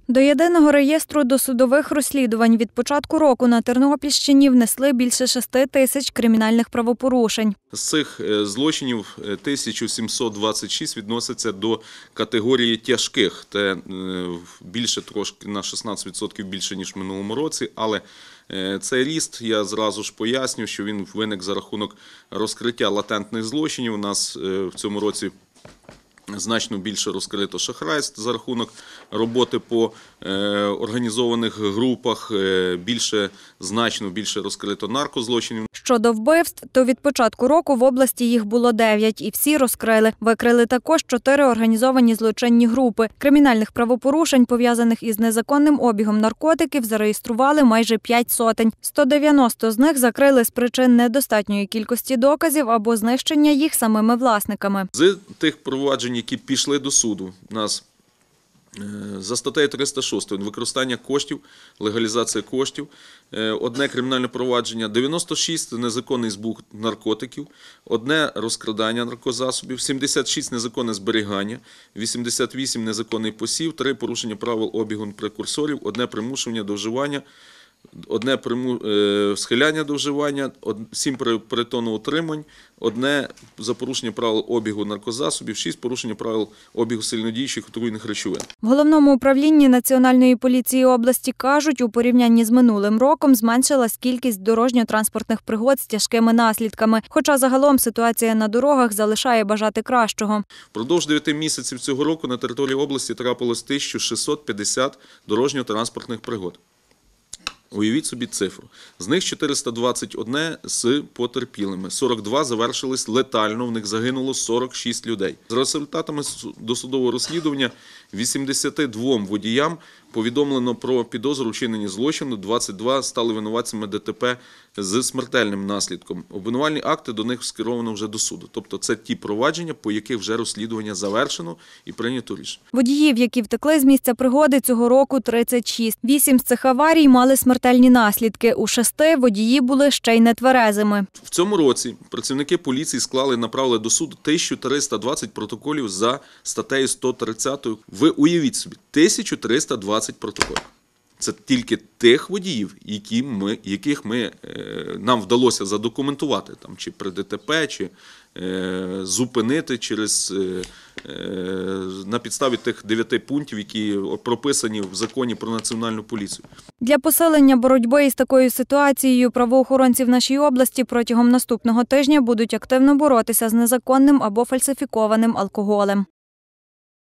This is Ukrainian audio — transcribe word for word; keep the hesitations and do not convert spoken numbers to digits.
До єдиного реєстру досудових розслідувань від початку року на Тернопільщині внесли більше шести тисяч кримінальних правопорушень. З цих злочинів тисяча сімсот двадцять шість відносяться до категорії тяжких. Це більше трошки на шістнадцять відсотків більше, ніж в минулому році, але цей ріст, я зразу ж поясню, що він виник за рахунок розкриття латентних злочинів. У нас в цьому році значно більше розкрито шахрайств за рахунок роботи по е, організованих групах, е, більше, значно більше розкрито наркозлочинів. Щодо вбивств, то від початку року в області їх було дев'ять, і всі розкрили. Викрили також чотири організовані злочинні групи. Кримінальних правопорушень, пов'язаних із незаконним обігом наркотиків, зареєстрували майже п'ять сотень. сто дев'яносто з них закрили з причин недостатньої кількості доказів або знищення їх самими власниками. З тих проваджень, які пішли до суду, у нас за статтею триста шість використання коштів, легалізація коштів, одне кримінальне провадження, дев'яносто шість незаконний збут наркотиків, одне розкрадання наркозасобів, сімдесят шість незаконне зберігання, вісімдесят вісім незаконний посів, три порушення правил обігу прекурсорів, одне примушування до вживання, одне приму... схиляння до вживання, сім притону утримань, одне за порушення правил обігу наркозасобів, шість порушення правил обігу сильнодіючих отруйних речовин. В Головному управлінні Національної поліції області кажуть, у порівнянні з минулим роком зменшилась кількість дорожньо-транспортних пригод з тяжкими наслідками. Хоча загалом ситуація на дорогах залишає бажати кращого. Впродовж дев'яти місяців цього року на території області трапилось тисяча шістсот п'ятдесят дорожньо-транспортних пригод. Уявіть собі цифру. З них чотириста двадцять один з потерпілими. сорок два завершились летально, в них загинуло сорок шість людей. За результатами досудового розслідування вісімдесят два водіям повідомлено про підозру у вчиненні злочину, двадцять два стали винуватцями ДТП з смертельним наслідком. Обвинувальні акти до них скеровано вже до суду. Тобто це ті провадження, по яких вже розслідування завершено і прийнято рішення. Водіїв, які втекли з місця пригоди, цього року тридцять шість. Вісім з цих аварій мали смертельні наслідки. У шести водії були ще й нетверезими. В цьому році працівники поліції склали і направили до суду тисячу триста двадцять протоколів за статтею сто тридцять. Ви уявіть собі, тисяча триста двадцять протоколів. Це тільки тих водіїв, які ми, яких ми, нам вдалося задокументувати, там, чи при ДТП, чи е, зупинити через, е, на підставі тих дев'яти пунктів, які прописані в законі про національну поліцію. Для посилення боротьби із такою ситуацією правоохоронці в нашій області протягом наступного тижня будуть активно боротися з незаконним або фальсифікованим алкоголем.